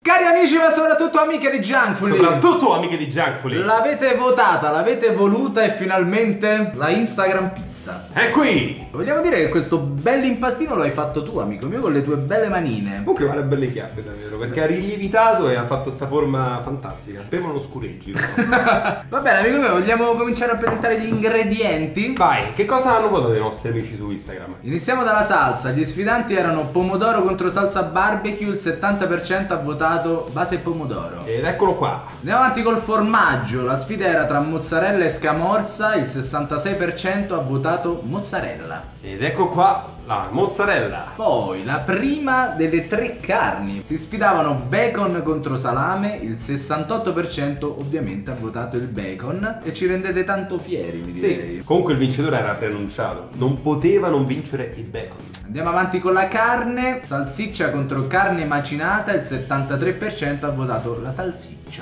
Cari amici, ma soprattutto amiche di Junkfully, soprattutto amiche di Junkfully, l'avete votata, l'avete voluta e finalmente la Instagram pizza è qui! Vogliamo dire che questo bell'impastino lo hai fatto tu, amico mio, con le tue belle manine. Comunque vale belle chiappe davvero, perché ha rilievitato e ha fatto questa forma fantastica. Speriamo non scureggi. Va bene, amico mio, vogliamo cominciare a presentare gli ingredienti? Vai, che cosa hanno votato i nostri amici su Instagram? Iniziamo dalla salsa. Gli sfidanti erano pomodoro contro salsa barbecue, il 70% ha votato base pomodoro. Ed eccolo qua. Andiamo avanti col formaggio. La sfida era tra mozzarella e scamorza, il 66% ha votato mozzarella. Ed ecco qua la mozzarella. Poi la prima delle tre carni. Si sfidavano bacon contro salame, il 68% ovviamente ha votato il bacon e ci rendete tanto fieri, mi direi. Sì, comunque il vincitore era preannunciato, non poteva non vincere il bacon. Andiamo avanti con la carne. Salsiccia contro carne macinata, il 73% ha votato la salsiccia.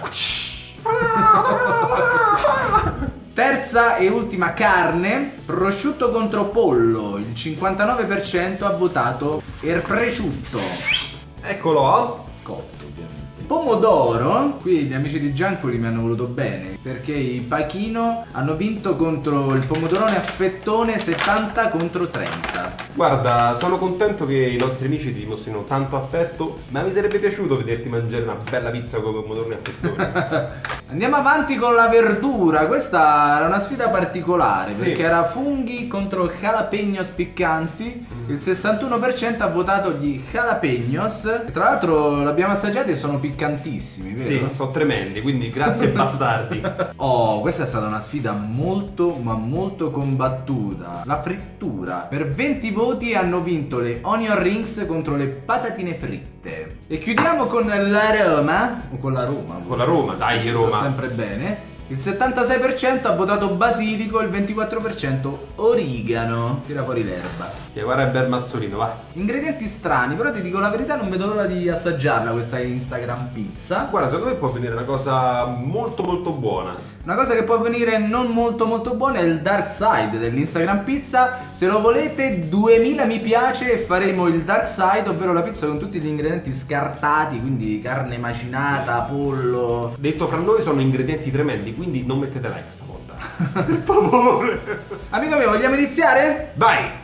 Terza e ultima carne, prosciutto contro pollo, il 59% ha votato il prosciutto. Eccolo. Cotto ovviamente. Pomodoro, qui gli amici di Junkfully mi hanno voluto bene, perché i Pachino hanno vinto contro il pomodorone a fettone 70 contro 30. Guarda, sono contento che i nostri amici ti dimostrino tanto affetto, ma mi sarebbe piaciuto vederti mangiare una bella pizza con pomodorone a fettone. Andiamo avanti con la verdura. Questa era una sfida particolare, perché sì, era funghi contro jalapeños piccanti. Il 61% ha votato gli jalapeños. Tra l'altro l'abbiamo assaggiati e sono piccantissimi, vero? Sì, sono tremendi, quindi grazie bastardi. Oh, questa è stata una sfida molto ma molto combattuta. La frittura. Per 20 voti hanno vinto le onion rings contro le patatine fritte. E chiudiamo con la Roma. O con la Roma. Con la Roma, dai che Roma. Sta sempre bene. Il 76% ha votato basilico, il 24% origano. Tira fuori l'erba. Che guarda il bel mazzolino, va. Ingredienti strani, però ti dico la verità, non vedo l'ora di assaggiarla questa Instagram pizza. Guarda, secondo me può venire una cosa molto molto buona. Una cosa che può venire non molto molto buona è il dark side dell'Instagram pizza. Se lo volete 2000 mi piace e faremo il dark side, ovvero la pizza con tutti gli ingredienti scartati, quindi carne macinata, pollo. Detto fra noi sono ingredienti tremendi, quindi non mettete like stavolta. Per favore. Amico mio, vogliamo iniziare? Vai.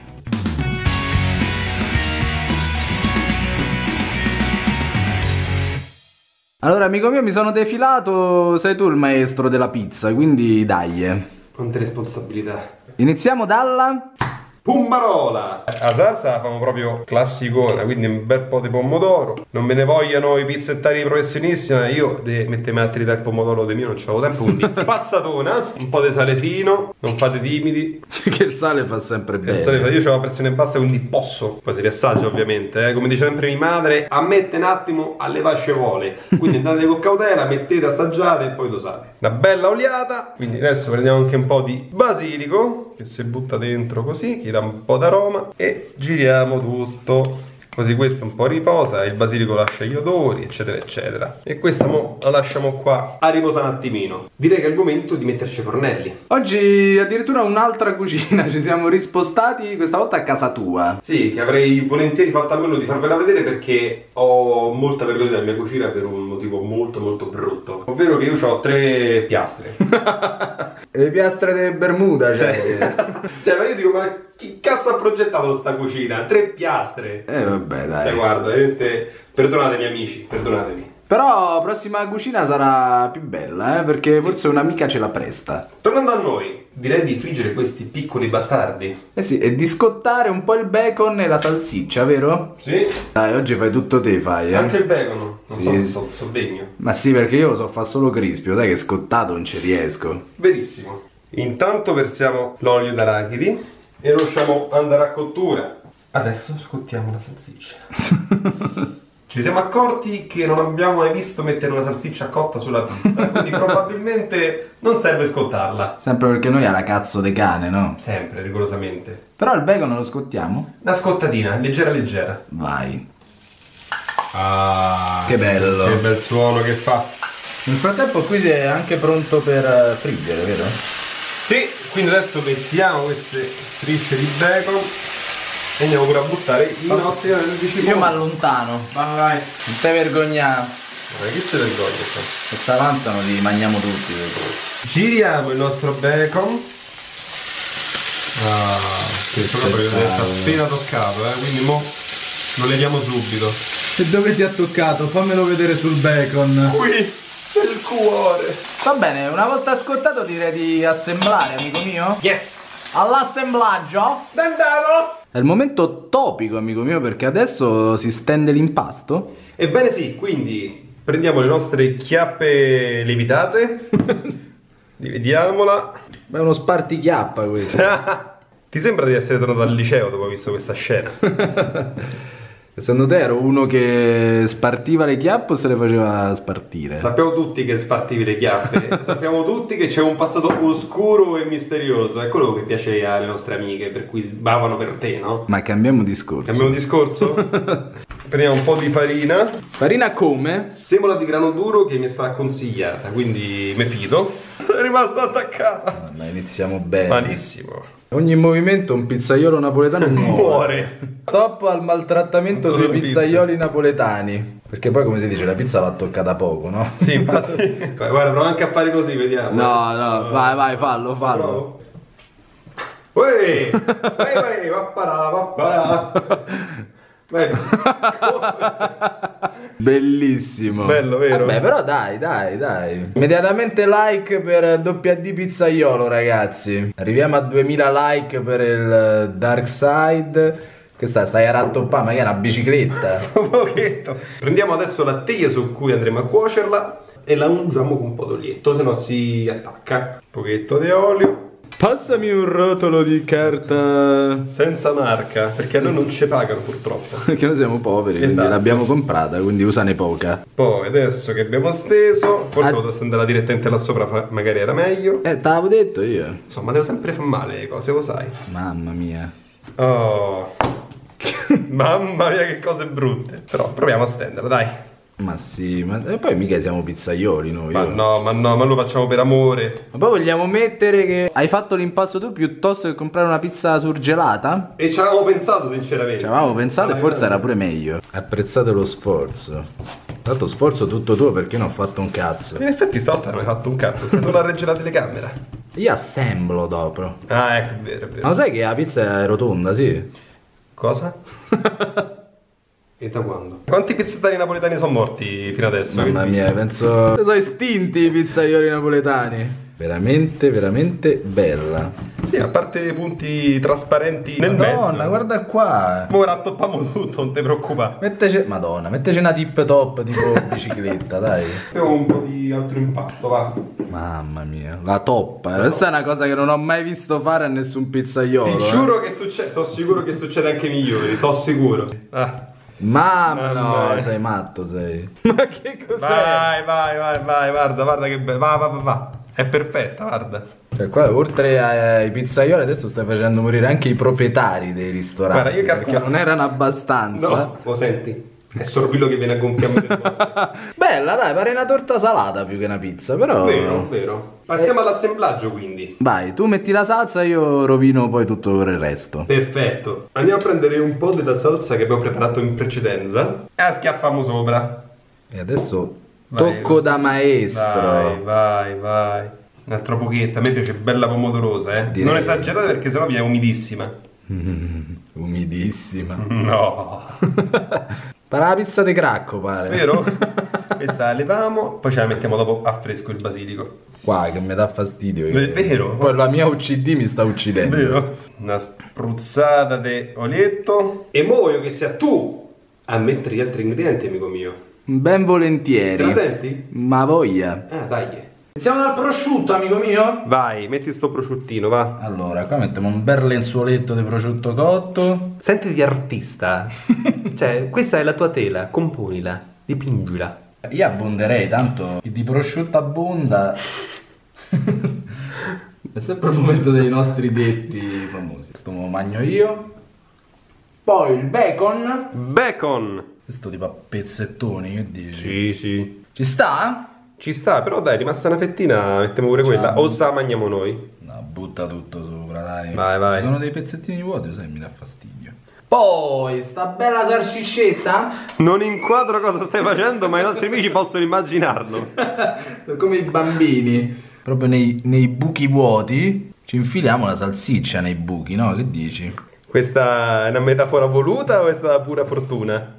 Allora, amico mio, mi sono defilato, sei tu il maestro della pizza, quindi dai. Quante responsabilità. Iniziamo dalla... Pummarola! La salsa la fanno proprio classicona, quindi un bel po' di pomodoro. Non me ne vogliano i pizzettari professionisti, ma io mettermi a tritare il pomodoro di mio non c'avevo tempo, quindi passatona, un po' di sale fino, non fate timidi. Che il sale fa sempre bene. Io ho la pressione bassa, quindi posso. Poi si riassaggia ovviamente, come dice sempre mia madre, ammette un attimo alle vascevole. Quindi andate con cautela, mettete, assaggiate e poi dosate. Una bella oliata, quindi adesso prendiamo anche un po' di basilico, che si butta dentro così, che dà un po' d'aroma, e giriamo tutto. Così questo un po' riposa, il basilico lascia gli odori, eccetera eccetera. E questa mo la lasciamo qua a riposare un attimino. Direi che è il momento di metterci i fornelli. Oggi addirittura un'altra cucina, ci siamo rispostati questa volta a casa tua. Sì, che avrei volentieri fatto a meno di farvela vedere, perché ho molta vergogna della mia cucina per un motivo molto molto brutto. Ovvero che io ho 3 piastre. Le piastre di Bermuda, cioè. Cioè, ma io dico, ma chi cazzo ha progettato sta cucina? 3 piastre. Vabbè, dai. Cioè, guarda, veramente, perdonatemi amici, perdonatemi. Però la prossima cucina sarà più bella, perché forse un'amica ce la presta. Tornando a noi, direi di friggere questi piccoli bastardi. Eh sì, e di scottare un po' il bacon e la salsiccia, vero? Sì. Dai, oggi fai tutto te, fai, Anche il bacon, non sì, so se so degno. Ma sì, perché io so fa solo crispio, dai che scottato non ci riesco. Verissimo. Intanto versiamo l'olio d'arachidi e lo lasciamo andare a cottura. Adesso scottiamo la salsiccia. Ci siamo accorti che non abbiamo mai visto mettere una salsiccia cotta sulla pizza, quindi probabilmente non serve scottarla. Sempre perché noi ha la cazzo de cane, no? Sempre, rigorosamente. Però il bacon lo scottiamo? Una scottatina, leggera leggera. Vai. Ah, che bello. Che bel suono che fa. Nel frattempo qui è anche pronto per friggere, vero? Sì, quindi adesso mettiamo queste strisce di bacon e andiamo pure a buttare i nostri cipolle. Io mi allontano. Vai. Non te vergognare. Ma chi se ne vergogna? E se avanzano li mangiamo tutti. Giriamo il nostro bacon. Ah, sì, proprio sta appena toccato, quindi mo lo leviamo subito. E dove ti ha toccato? Fammelo vedere sul bacon. Qui, nel cuore. Va bene, una volta scottato direi di assemblare, amico mio. Yes! All'assemblaggio. Andiamo! È il momento topico, amico mio, perché adesso si stende l'impasto. Ebbene sì, quindi prendiamo le nostre chiappe levitate. Dividiamola. Ma è uno spartichiappa questo. Ti sembra di essere tornato al liceo dopo aver visto questa scena? Secondo te ero uno che spartiva le chiappe o se le faceva spartire? Sappiamo tutti che spartivi le chiappe. Sappiamo tutti che c'è un passato oscuro e misterioso. È quello che piace alle nostre amiche, per cui sbavano per te, no? Ma cambiamo discorso. Cambiamo discorso? Prendiamo un po' di farina. Farina come? Semola di grano duro che mi è stata consigliata, quindi mi fido. È rimasto attaccata. Ma iniziamo bene. Malissimo. Ogni movimento un pizzaiolo napoletano muore. Stop al maltrattamento sui pizzaioli napoletani. Perché poi, come si dice, la pizza va toccata poco, no? Sì, infatti. Guarda, prova anche a fare così, vediamo. No, vai, fallo. Uè, vappara. Bellissimo. Bello, vero? Vabbè, però dai. Immediatamente like per WD Pizzaiolo, ragazzi. Arriviamo a 2000 like per il Dark Side. Questa stai a rattoppare, ma che è una bicicletta? Un pochetto. Prendiamo adesso la teglia su cui andremo a cuocerla e la ungiamo con un po' d'olietto, se no si attacca. Un pochetto di olio. Passami un rotolo di carta Senza marca, perché a noi non ci pagano purtroppo. perché noi siamo poveri, quindi Esatto. l'abbiamo comprata, quindi usane poca. Poi adesso che abbiamo steso, forse potevo stenderla direttamente là sopra, magari era meglio. Te l'avevo detto io. Insomma, devo sempre far male le cose, lo sai. Mamma mia. Oh. Mamma mia che cose brutte. Però proviamo a stenderla, dai. Ma sì, ma e poi mica siamo pizzaioli noi. Ma no, ma lo facciamo per amore. Ma poi vogliamo mettere che hai fatto l'impasto tu piuttosto che comprare una pizza surgelata? E ci avevamo pensato sinceramente. Ci avevamo pensato e forse era pure meglio. Apprezzate lo sforzo. Tanto sforzo tutto tuo perché non ho fatto un cazzo. In effetti stavolta non hai fatto un cazzo, sei solo a reggere la telecamera. Io assemblo dopo. Ah, ecco, è vero, è Ma vero. lo sai che la pizza è rotonda, sì? Cosa? E da quando? Quanti pizzettari napoletani sono morti fino adesso? Mamma mia, penso... Sono estinti i pizzaioli napoletani. Veramente bella. Sì, a parte i punti trasparenti nel Madonna, mezzo. guarda qua. Ora rattoppiamo tutto, non ti preoccupare. Metteci una tip top tipo bicicletta, dai. Abbiamo un po' di altro impasto, va. Mamma mia, la toppa. Questa è una cosa che non ho mai visto fare a nessun pizzaiolo. Ti giuro che succede, sono sicuro che succede anche ai migliori, sono sicuro. Ah. Mamma Mamma. no, sei matto, sei. Ma che cos'è? Vai, guarda che bello. Va. È perfetta, guarda. Cioè qua oltre ai pizzaioli adesso stai facendo morire anche i proprietari dei ristoranti. Guarda, io perché non erano abbastanza. No, lo senti? È sorbillo che viene a gonfiarmi del cuore. Bella, dai, pare una torta salata più che una pizza, però. Vero. Passiamo all'assemblaggio quindi. Vai, tu metti la salsa, io rovino poi tutto il resto. Perfetto. Andiamo a prendere un po' della salsa che abbiamo preparato in precedenza e la schiaffiamo sopra. E adesso Vai, tocco Rosa. da maestro. Vai. Un altro pochetto, a me piace bella pomodorosa, eh. Direi. Non esagerate perché sennò viene umidissima. Umidissima. No. Pare la pizza di cracco, pare. Vero? Questa la leviamo, poi ce la mettiamo dopo a fresco il basilico. Qua che mi dà fastidio. Vero? Poi la mia UCD mi sta uccidendo. Vero? Una spruzzata di olietto. E mo voglio che sia tu a mettere gli altri ingredienti, amico mio. Ben volentieri. Te la senti? Ma voglia. Ah, dai. Iniziamo dal prosciutto, amico mio. Vai, metti sto prosciuttino, va. Allora, qua mettiamo un bel lenzuoletto di prosciutto cotto. Sentiti artista. Cioè, questa è la tua tela, componila, dipingila. Io abbonderei, tanto di prosciutto abbonda. È sempre il momento dei nostri detti famosi. Questo me lo mangio io. Poi il bacon. Bacon. Questo tipo a pezzettoni, che dici? Sì. Ci sta? Ci sta, però dai, rimasta una fettina, mettiamo pure quella. O se la mangiamo noi. No, butta tutto sopra, dai. Vai. Ci sono dei pezzettini vuoti, sai, mi dà fastidio. Poi, sta bella salsicetta. Non inquadro cosa stai facendo, ma i nostri amici possono immaginarlo. Come i bambini. Proprio nei buchi vuoti ci infiliamo la salsiccia nei buchi, no? Che dici? Questa è una metafora voluta o è stata pura fortuna?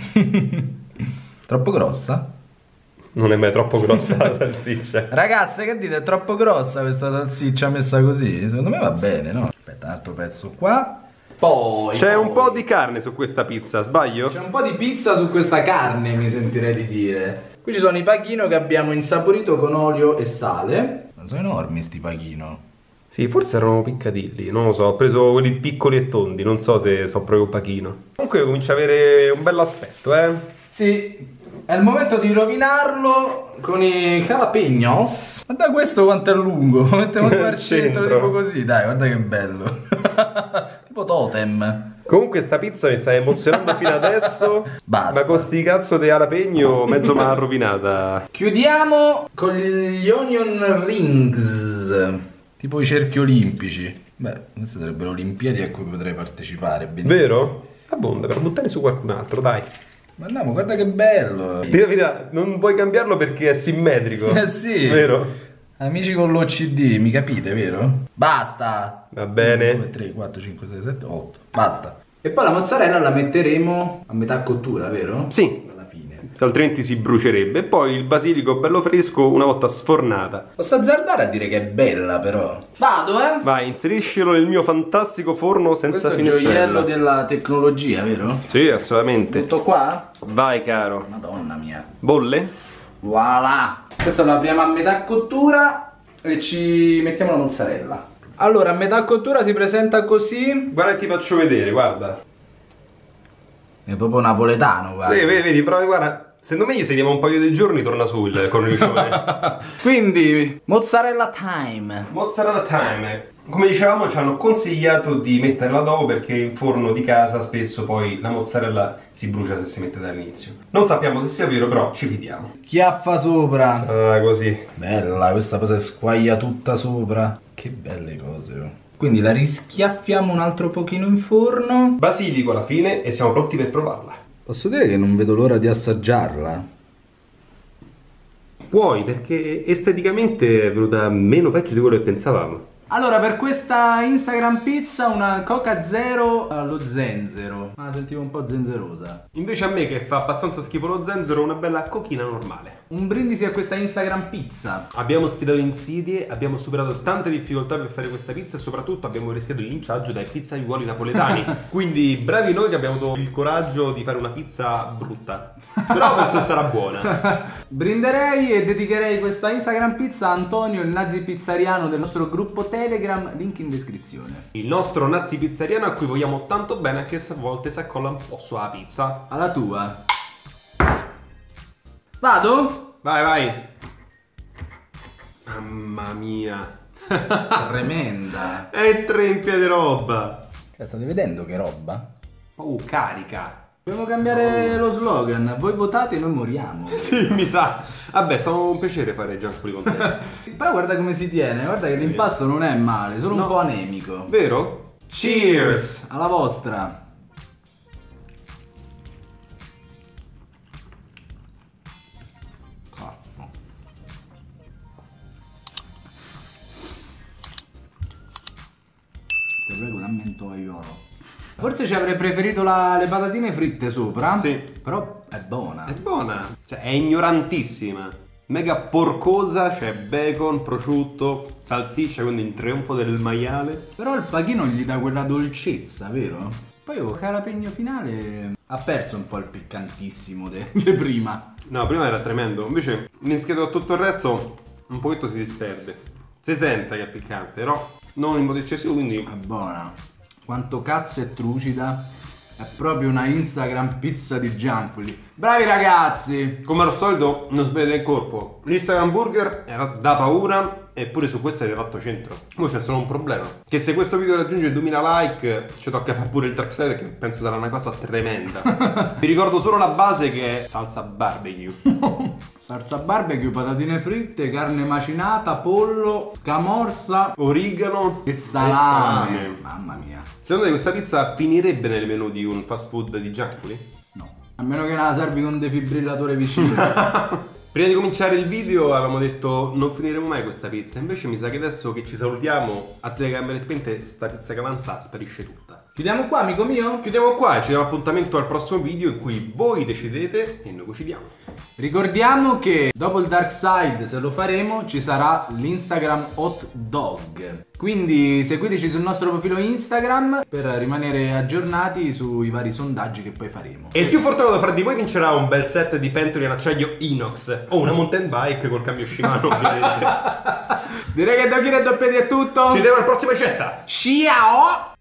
Troppo grossa? Non è mai troppo grossa la salsiccia. Ragazze, che dite? È troppo grossa questa salsiccia messa così? Secondo me va bene, no? Aspetta, un altro pezzo qua. Poi C'è un po' di carne su questa pizza, sbaglio? C'è un po' di pizza su questa carne, mi sentirei di dire. Qui ci sono i pachino che abbiamo insaporito con olio e sale. Non sono enormi sti pachino. Sì, forse erano piccadilli, non lo so, ho preso quelli piccoli e tondi, non so se so proprio pachino. Comunque comincia a avere un bell'aspetto, eh? Sì, è il momento di rovinarlo con i jalapenos. Guarda questo quanto è lungo, lo mettiamo al centro, tipo così, dai, guarda che bello. Tipo totem. Comunque sta pizza mi sta emozionando fino adesso. Basta. Ma con sti cazzo di jalapeno mezzo me l'ha rovinata. Chiudiamo con gli onion rings, tipo i cerchi olimpici. Beh, queste sarebbero Olimpiadi a cui potrei partecipare, benissimo. Vero? Abbonda, per buttare su qualcun altro, dai. Ma andiamo, guarda che bello. Dire la verità, non puoi cambiarlo perché è simmetrico. Sì. Vero? Amici con l'OCD, mi capite, vero? Basta. Va bene. 1, 2, 3, 4, 5, 6, 7, 8. Basta. E poi la mozzarella la metteremo a metà cottura, vero? Sì. Alla fine. Altrimenti si brucerebbe. E poi il basilico bello fresco una volta sfornata. Posso azzardare a dire che è bella, però. Vado, eh? Vai, inseriscilo nel mio fantastico forno senza Questo è il finestrella. gioiello della tecnologia, vero? Sì, assolutamente. Tutto qua? Vai, caro. Madonna mia. Bolle? Voilà. Questo lo apriamo a metà cottura e ci mettiamo la mozzarella. Allora, a metà cottura si presenta così. Guarda che ti faccio vedere, guarda. È proprio napoletano, guarda. Sì, vedi, però guarda, secondo me gli sediamo un paio di giorni torna su il cornicione. Quindi, mozzarella time. Mozzarella time. Come dicevamo ci hanno consigliato di metterla dopo perché in forno di casa spesso poi la mozzarella si brucia se si mette dall'inizio. Non sappiamo se sia vero, però ci fidiamo. Schiaffa sopra. Ah, così. Bella, questa cosa squaglia tutta sopra. Che belle cose, oh. Quindi la rischiaffiamo un altro pochino in forno. Basilico alla fine e siamo pronti per provarla. Posso dire che non vedo l'ora di assaggiarla? Puoi, perché esteticamente è venuta meno peggio di quello che pensavamo. Allora, per questa Instagram pizza una Coca Zero allo zenzero. Ma la sentivo un po' zenzerosa. Invece a me, che fa abbastanza schifo lo zenzero, una bella cochina normale. Un brindisi a questa Instagram pizza. Abbiamo sfidato insidie, abbiamo superato tante difficoltà per fare questa pizza e soprattutto abbiamo rischiato il linciaggio dai pizzaiuoli napoletani. Quindi bravi noi che abbiamo avuto il coraggio di fare una pizza brutta. Però penso sarà buona. Brinderei e dedicherei questa Instagram pizza a Antonio, il nazi pizzariano del nostro gruppo Telegram, link in descrizione. Il nostro nazi pizzariano a cui vogliamo tanto bene che a volte si accolla un po' sulla pizza. Alla tua. Vado? Vai, vai. Mamma mia. Tremenda. È trempia di roba. State vedendo che roba? Oh, carica. Dobbiamo cambiare lo slogan. Voi votate e noi moriamo. Sì, mi sa. Vabbè, è stato un piacere fare Junk Food con te. Però guarda come si tiene. Guarda che l'impasto non è male, solo un po' anemico. Vero? Cheers! Alla vostra. Ti prego, dammi un tovagliolo. Forse ci avrei preferito le patatine fritte sopra. Sì. Però è buona. È buona. Cioè, è ignorantissima. Mega porcosa, c'è bacon, prosciutto, salsiccia, quindi il trionfo del maiale. Però il pachino gli dà quella dolcezza, vero? Poi il jalapeno finale ha perso un po' il piccantissimo di prima. No, prima era tremendo. Invece, mischiato a tutto il resto, un pochetto si disperde. Si sente che è piccante, però non in modo eccessivo, quindi... È buona. Quanto cazzo è trucida. È proprio una Instagram pizza di junk food. Bravi ragazzi! Come al solito, non sbagliate il corpo. L'Instagram burger era da paura Eppure su questo avete fatto centro. Ora c'è solo un problema, che se questo video raggiunge 2000 like ci tocca fare pure il Dark Side, che penso sarà una cosa tremenda. Vi ricordo solo la base, che è salsa barbecue. Salsa barbecue, patatine fritte, carne macinata, pollo, scamorza, Origano e salame. Mamma mia. Secondo te questa pizza finirebbe nel menù di un fast food di Giancoli? No. A meno che non la servi con un defibrillatore vicino. Prima di cominciare il video avevamo detto non finiremo mai questa pizza, invece mi sa che adesso che ci salutiamo a telecamere spente sta pizza che avanza sparisce tutta. Chiudiamo qua, amico mio? Chiudiamo qua e ci diamo appuntamento al prossimo video in cui voi decidete e noi cuciniamo. Ricordiamo che dopo il Dark Side, se lo faremo, ci sarà l'Instagram Hot Dog. Quindi seguiteci sul nostro profilo Instagram per rimanere aggiornati sui vari sondaggi che poi faremo. E il più fortunato fra di voi vincerà un bel set di pentole in acciaio inox o una mountain bike col cambio Shimano, ovviamente. Direi che da Kira e Doppetti è tutto. Ci vediamo alla prossima ricetta. Ciao!